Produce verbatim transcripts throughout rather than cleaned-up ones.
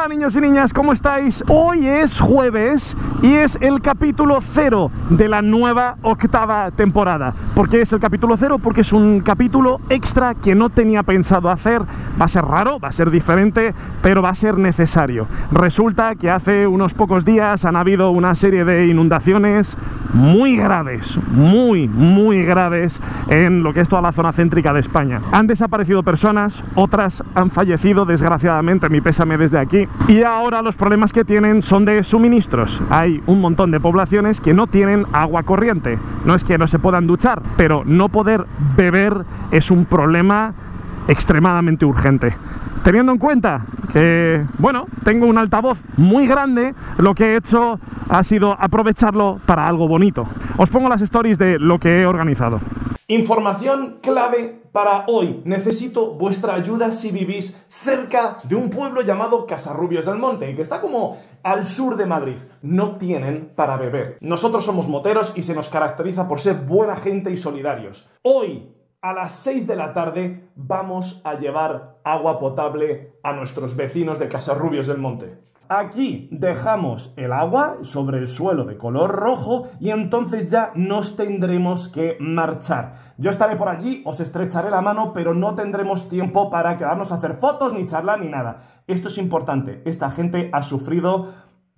Hola niños y niñas, ¿cómo estáis? Hoy es jueves y es el capítulo cero de la nueva octava temporada. ¿Por qué es el capítulo cero? Porque es un capítulo extra que no tenía pensado hacer. Va a ser raro, va a ser diferente, pero va a ser necesario. Resulta que hace unos pocos días han habido una serie de inundaciones muy graves, muy, muy graves en lo que es toda la zona céntrica de España. Han desaparecido personas, otras han fallecido, desgraciadamente, mi pésame desde aquí. Y ahora los problemas que tienen son de suministros. Hay un montón de poblaciones que no tienen agua corriente. No es que no se puedan duchar, pero no poder beber es un problema extremadamente urgente. Teniendo en cuenta que, bueno, tengo un altavoz muy grande, lo que he hecho ha sido aprovecharlo para algo bonito. Os pongo las stories de lo que he organizado. Información clave para hoy. Necesito vuestra ayuda si vivís cerca de un pueblo llamado Casarrubios del Monte, que está como al sur de Madrid. No tienen para beber. Nosotros somos moteros y se nos caracteriza por ser buena gente y solidarios. Hoy, a las seis de la tarde, vamos a llevar agua potable a nuestros vecinos de Casarrubios del Monte. Aquí dejamos el agua sobre el suelo de color rojo y entonces ya nos tendremos que marchar. Yo estaré por allí, os estrecharé la mano, pero no tendremos tiempo para quedarnos a hacer fotos, ni charlar, ni nada. Esto es importante. Esta gente ha sufrido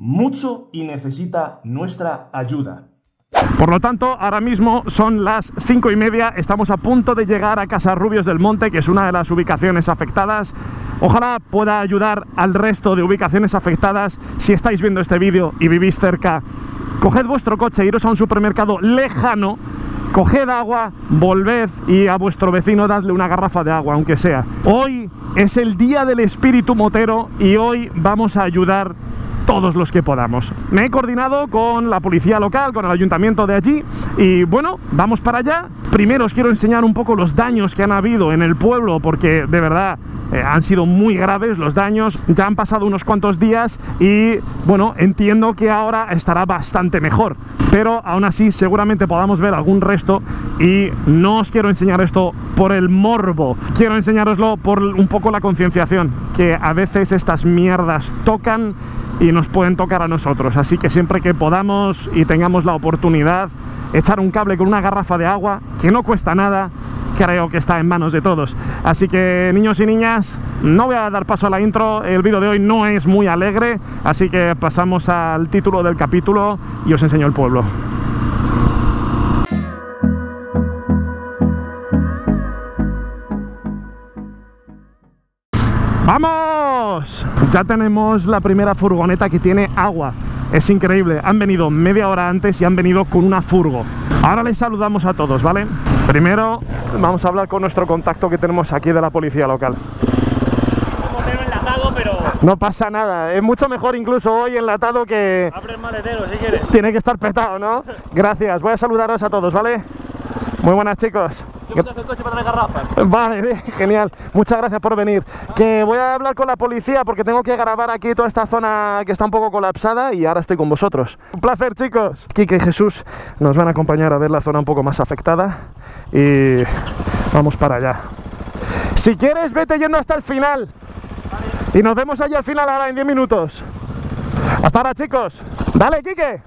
mucho y necesita nuestra ayuda. Por lo tanto, ahora mismo son las cinco y media, estamos a punto de llegar a Casarrubios del Monte, que es una de las ubicaciones afectadas. Ojalá pueda ayudar al resto de ubicaciones afectadas. Si estáis viendo este vídeo y vivís cerca, coged vuestro coche, iros a un supermercado lejano, coged agua, volved y a vuestro vecino dadle una garrafa de agua, aunque sea. Hoy es el día del espíritu motero y hoy vamos a ayudar todos los que podamos. Me he coordinado con la policía local, con el ayuntamiento de allí y bueno, vamos para allá. Primero os quiero enseñar un poco los daños que han habido en el pueblo, porque de verdad eh, han sido muy graves los daños. Ya han pasado unos cuantos días y bueno, entiendo que ahora estará bastante mejor, pero aún así seguramente podamos ver algún resto y no os quiero enseñar esto por el morbo, quiero enseñároslo por un poco la concienciación, que a veces estas mierdas tocan y nos pueden tocar a nosotros, así que siempre que podamos y tengamos la oportunidad, echar un cable con una garrafa de agua, que no cuesta nada, creo que está en manos de todos. Así que niños y niñas, no voy a dar paso a la intro, el vídeo de hoy no es muy alegre, así que pasamos al título del capítulo y os enseño el pueblo. ¡Vamos! Ya tenemos la primera furgoneta que tiene agua. Es increíble, han venido media hora antes y han venido con una furgo. Ahora les saludamos a todos, ¿vale? Primero vamos a hablar con nuestro contacto que tenemos aquí de la policía local. Motero enlatado, pero... No pasa nada, es mucho mejor incluso hoy enlatado que... Abre el maletero si quieres. Tiene que estar petado, ¿no? Gracias, voy a saludaros a todos, ¿vale? Muy buenas, chicos. Yo te el coche para traer garrafas. Vale, genial. Muchas gracias por venir. Que voy a hablar con la policía porque tengo que grabar aquí toda esta zona que está un poco colapsada y ahora estoy con vosotros. Un placer, chicos. Kike y Jesús nos van a acompañar a ver la zona un poco más afectada y vamos para allá. Si quieres, vete yendo hasta el final. Y nos vemos allí al final ahora en diez minutos. Hasta ahora, chicos. Dale, Kike.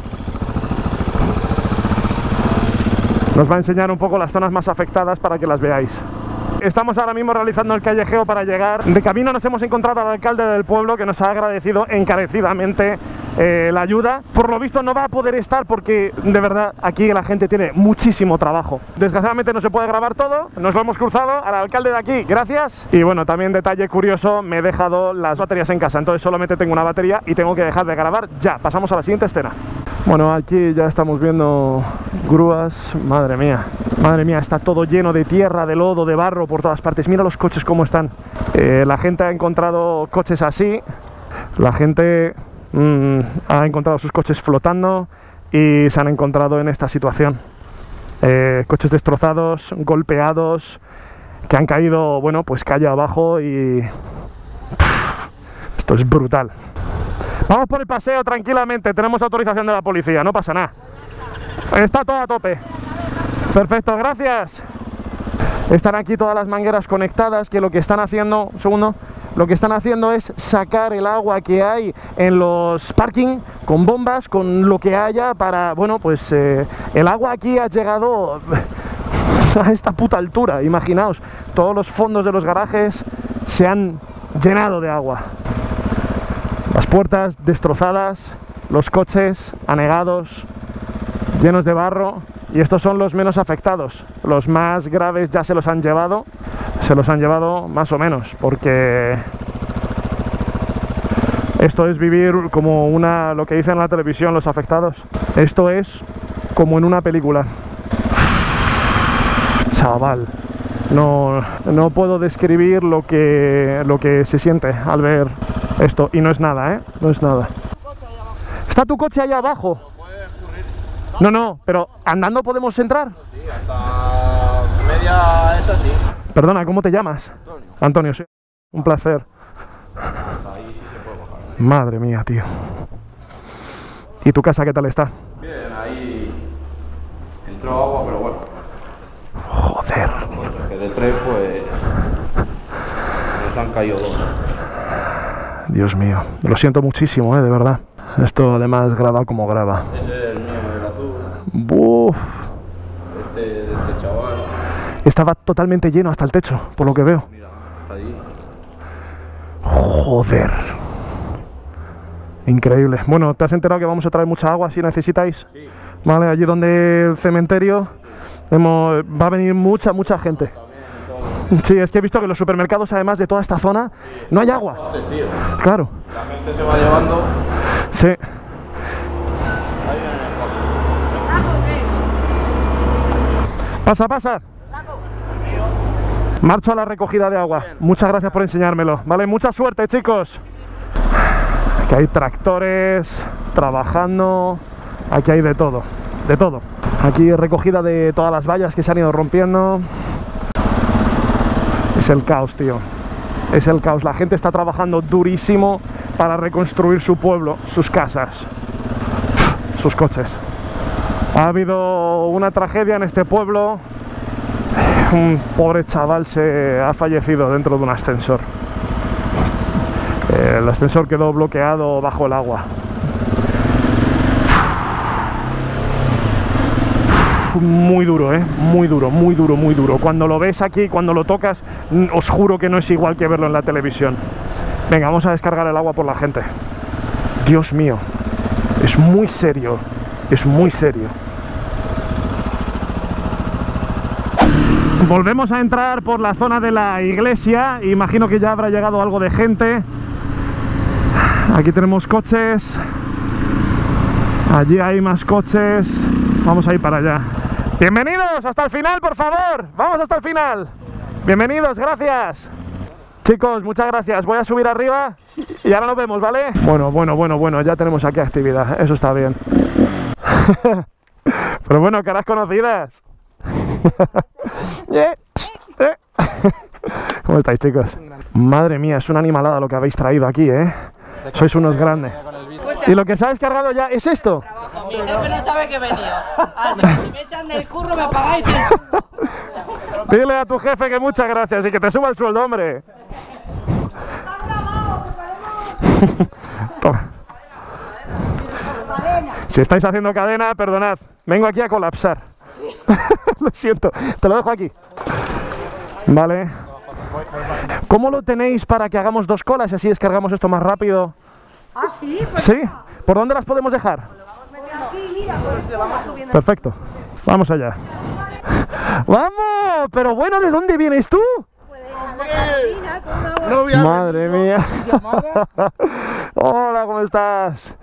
Nos va a enseñar un poco las zonas más afectadas para que las veáis. Estamos ahora mismo realizando el callejeo para llegar. De camino nos hemos encontrado al alcalde del pueblo, que nos ha agradecido encarecidamente eh, la ayuda. Por lo visto no va a poder estar porque de verdad aquí la gente tiene muchísimo trabajo. Desgraciadamente no se puede grabar todo, nos lo hemos cruzado. Al alcalde de aquí, gracias. Y bueno, también detalle curioso, me he dejado las baterías en casa, entonces solamente tengo una batería y tengo que dejar de grabar ya. Pasamos a la siguiente escena. Bueno, aquí ya estamos viendo grúas. Madre mía, madre mía, está todo lleno de tierra, de lodo, de barro por todas partes. Mira los coches cómo están. Eh, la gente ha encontrado coches así. La gente mmm, ha encontrado sus coches flotando y se han encontrado en esta situación. Eh, coches destrozados, golpeados, que han caído, bueno, pues calle abajo y... Pff, esto es brutal. Vamos por el paseo tranquilamente, tenemos autorización de la policía, no pasa nada. Está todo a tope. Perfecto, gracias. Están aquí todas las mangueras conectadas, que lo que están haciendo, un segundo, lo que están haciendo es sacar el agua que hay en los parking con bombas, con lo que haya para, bueno, pues eh, el agua aquí ha llegado a esta puta altura, imaginaos, todos los fondos de los garajes se han llenado de agua. Las puertas destrozadas, los coches anegados, llenos de barro, y estos son los menos afectados. Los más graves ya se los han llevado, se los han llevado más o menos, porque esto es vivir como una, lo que dicen en la televisión los afectados, esto es como en una película. Chaval, no, no puedo describir lo que, lo que se siente al ver esto, y no es nada, ¿eh? No es nada. ¿Está tu coche allá abajo? No, no, pero ¿andando podemos entrar? Sí, hasta media es así. Perdona, ¿cómo te llamas? Antonio. Antonio, sí. Un placer. Ahí sí se puede bajar. Madre mía, tío. ¿Y tu casa qué tal está? Bien, ahí entró agua, pero bueno. Joder. Pues que de tres, pues nos han caído dos. Dios mío. Lo siento muchísimo, eh, de verdad. Esto además graba como graba. Ese es el mío, el azul. Buf. Este, de este chaval. Estaba totalmente lleno hasta el techo, por lo que veo. Mira, está ahí. Joder. Increíble. Bueno, ¿te has enterado que vamos a traer mucha agua si necesitáis? Sí. Vale, allí donde el cementerio hemos, va a venir mucha, mucha gente. También, todo. Sí, es que he visto que en los supermercados, además de toda esta zona, no hay agua. Abastecido. Claro. La gente se va llevando. Sí. Ahí viene el coche. Pasa, pasa. Marcho a la recogida de agua. Muchas gracias por enseñármelo. Vale, mucha suerte, chicos. Aquí hay tractores trabajando. Aquí hay de todo. De todo. Aquí recogida de todas las vallas que se han ido rompiendo. Es el caos, tío. Es el caos. La gente está trabajando durísimo para reconstruir su pueblo, sus casas, sus coches. Ha habido una tragedia en este pueblo. Un pobre chaval se ha fallecido dentro de un ascensor. El ascensor quedó bloqueado bajo el agua. Muy duro, ¿eh? Muy duro, muy duro, muy duro. Cuando lo ves aquí, cuando lo tocas, os juro que no es igual que verlo en la televisión. Venga, vamos a descargar el agua por la gente. Dios mío, es muy serio, es muy serio. Volvemos a entrar por la zona de la iglesia. Imagino que ya habrá llegado algo de gente. Aquí tenemos coches. Allí hay más coches. Vamos a ir para allá. Bienvenidos hasta el final, por favor. Vamos hasta el final. Bienvenidos, gracias. Chicos, muchas gracias. Voy a subir arriba y ahora nos vemos, ¿vale? Bueno, bueno, bueno, bueno. Ya tenemos aquí actividad. Eso está bien. Pero bueno, caras conocidas. Yeah. Eh. ¿Cómo estáis, chicos? Madre mía, es una animalada lo que habéis traído aquí, ¿eh? Sois unos grandes. ¿Y lo que se ha descargado ya es esto? Mi jefe no sabe que he venido. Así que si me echan del curro me pagáis el sueldo. Dile a tu jefe que muchas gracias y que te suba el sueldo, hombre. Toma. Si estáis haciendo cadena, perdonad. Vengo aquí a colapsar. Lo siento, te lo dejo aquí. Vale. ¿Cómo lo tenéis para que hagamos dos colas y así descargamos esto más rápido? Ah, sí, pues ¿Sí? ¿Por dónde las podemos dejar? aquí, mira, pues le vamos subiendo. Perfecto. Vamos allá. ¡Vamos! Pero bueno, ¿de dónde vienes tú? Madre mía. Hola, ¿cómo estás?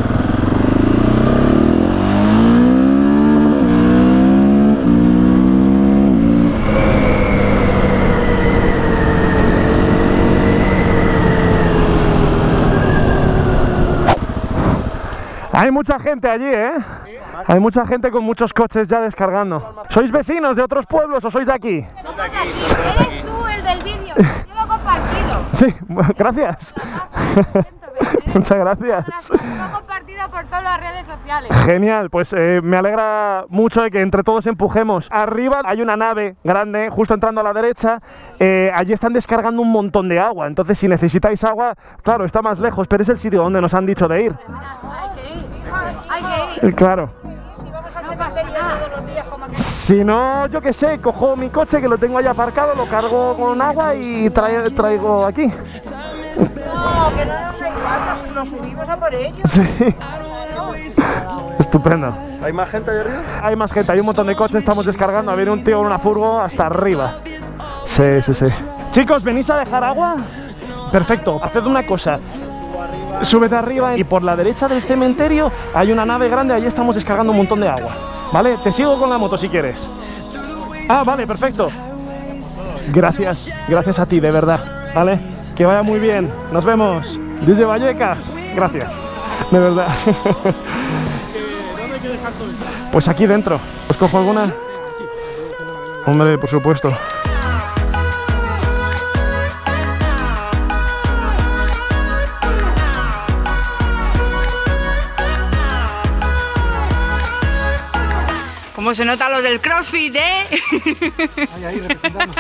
Hay mucha gente allí, ¿eh? Hay mucha gente con muchos coches ya descargando. ¿Sois vecinos de otros pueblos o sois de aquí? Eres tú el del vídeo, yo lo he compartido. Sí, gracias. Muchas gracias. Lo he compartido compartido por todas las redes sociales. Genial, pues eh, me alegra mucho de que entre todos empujemos. Arriba hay una nave grande, justo entrando a la derecha. Eh, allí están descargando un montón de agua. Entonces, si necesitáis agua, claro, está más lejos, pero es el sitio donde nos han dicho de ir. Hay que ir. Hay que ir. Eh, Claro. Si vamos a hacer batería todos los días, como que... Si no, yo qué sé, cojo mi coche que lo tengo ahí aparcado, lo cargo con agua y trae- traigo aquí. No, que no nos da igual, nos subimos a por ellos. Sí. Estupendo. ¿Hay más gente ahí arriba? Hay más gente, hay un montón de coches, estamos descargando. Viene un tío en una furgo hasta arriba. Sí, sí, sí. Chicos, ¿venís a dejar agua? Perfecto, haced una cosa. Súbete arriba y por la derecha del cementerio hay una nave grande, ahí estamos descargando un montón de agua. ¿Vale? Te sigo con la moto si quieres. Ah, vale, perfecto. Gracias, gracias a ti, de verdad. ¿Vale? Que vaya muy bien. Nos vemos. Desde Vallecas. Gracias. De verdad. Pues aquí dentro. ¿Os cojo alguna? Hombre, por supuesto. ¿Cómo se nota lo del CrossFit, eh? Ahí, ahí, representando.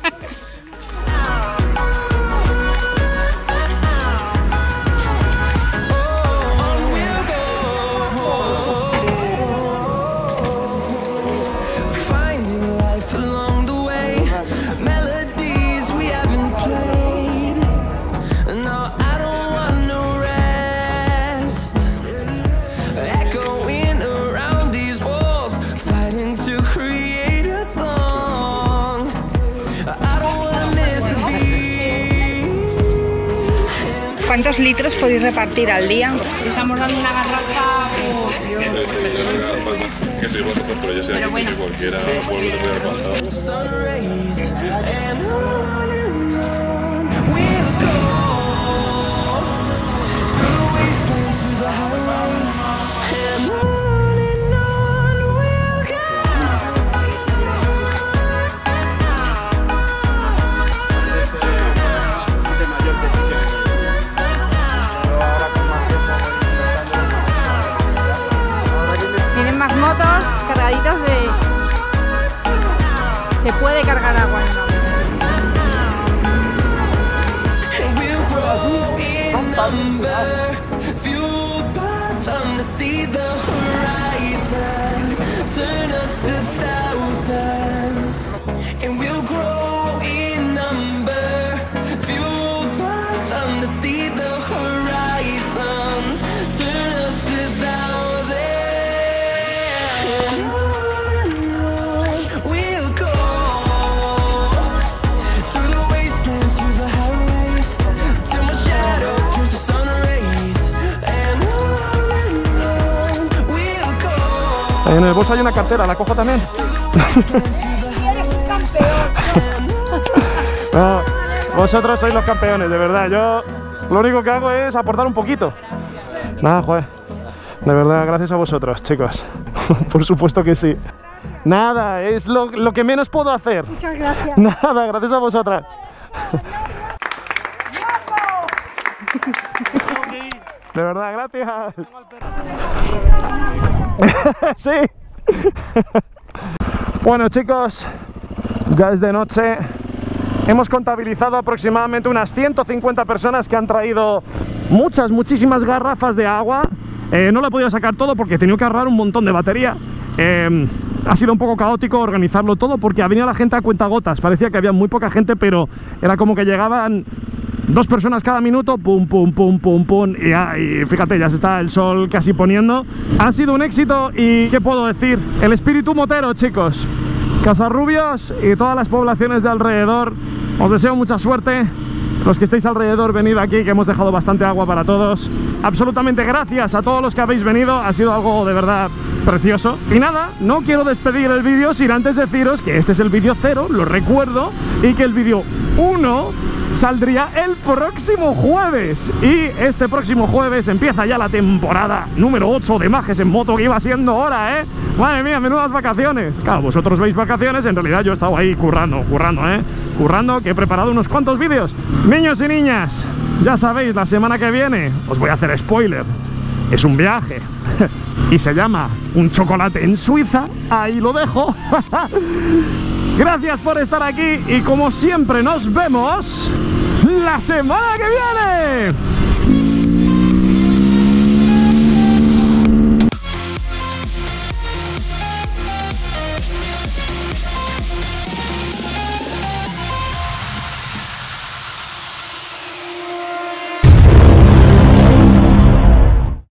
¿Cuántos litros podéis repartir al día? Estamos dando una garrafa. Que sois vosotros, pero yo sé que bueno. Cualquiera pueblo te puede haber pasado. Tienen más motos cargaditas de... Se puede cargar agua en la En el bolso hay una cartera, ¿la cojo también? Eres un campeón. No, vosotros sois los campeones, de verdad. Yo lo único que hago es aportar un poquito. Nada, joder. De verdad, gracias a vosotros, chicos. Por supuesto que sí. Nada, es lo, lo que menos puedo hacer. Muchas gracias. Nada, gracias a vosotras. De verdad, gracias. Sí. Bueno, chicos, ya es de noche. Hemos contabilizado aproximadamente unas ciento cincuenta personas que han traído muchas, muchísimas garrafas de agua. Eh, no lo he podido sacar todo porque he tenido que ahorrar un montón de batería. Eh, ha sido un poco caótico organizarlo todo porque ha venido la gente a cuentagotas. Parecía que había muy poca gente, pero era como que llegaban dos personas cada minuto, pum, pum, pum, pum, pum, y, ya, y fíjate, ya se está el sol casi poniendo. Ha sido un éxito y ¿qué puedo decir? El espíritu motero, chicos. Casarrubios y todas las poblaciones de alrededor, os deseo mucha suerte. Los que estéis alrededor, venid aquí, que hemos dejado bastante agua para todos. Absolutamente gracias a todos los que habéis venido, ha sido algo de verdad precioso. Y nada, no quiero despedir el vídeo sin antes deciros que este es el vídeo cero, lo recuerdo, y que el vídeo uno saldría el próximo jueves. Y este próximo jueves empieza ya la temporada número ocho de Majes en Moto, que iba siendo hora, ¿eh? Madre mía, menudas vacaciones. Claro, vosotros veis vacaciones, en realidad yo he estado ahí currando, currando, ¿eh? Currando, que he preparado unos cuantos vídeos. Niños y niñas, ya sabéis, la semana que viene os voy a hacer spoiler. es un viaje y se llama un chocolate en Suiza, ahí lo dejo. Gracias por estar aquí y como siempre nos vemos la semana que viene.